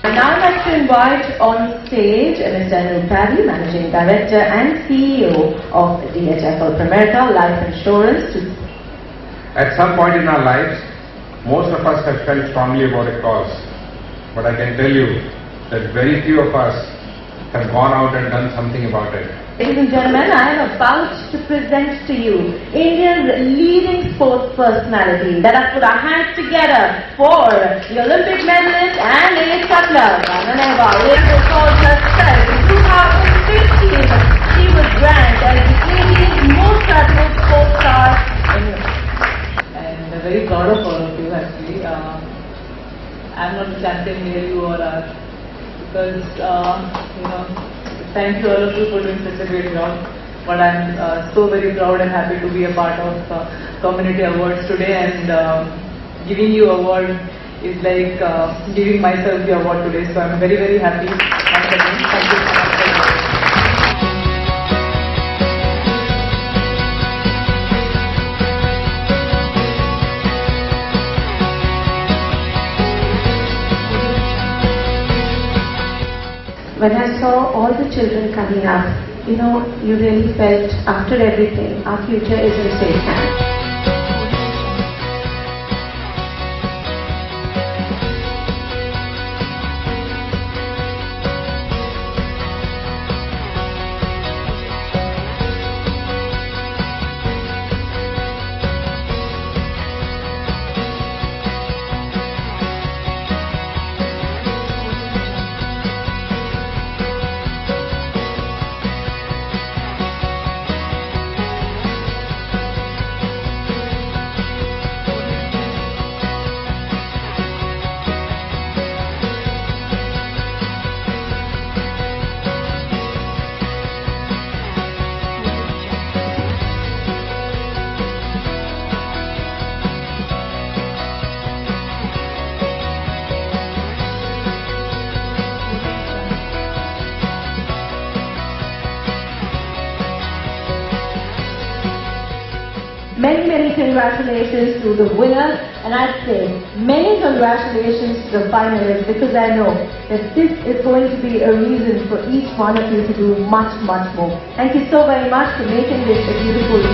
And now I'd like to invite on stage Mr. Anup Paddy, Managing Director and CEO of DHFL Pramerica Life Insurance. At some point in our lives, most of us have felt strongly about a cause. But I can tell you that very few of us have gone out and done something about it. Ladies and gentlemen, I am about to present to you India's leading sports personality. Let us put our hands together for the Olympic medalist and Ace Cutler. Anna Nehwal called herself in 2015. She was ranked as the 18th most valuable sports star in India. And I'm very proud of all of you actually. I'm not the champion here, you all are. Because, thank you all of you for doing such a great job. But I'm so very proud and happy to be a part of Community Awards today, and giving you award is like giving myself the award today. So I'm very, very happy. Once again, thank you so much. When I saw all the children coming up, you really felt after everything, our future is in safe hands. Many, many congratulations to the winner, and I'd say many congratulations to the finalists, because I know that this is going to be a reason for each one of you to do much, much more. Thank you so very much for making this a beautiful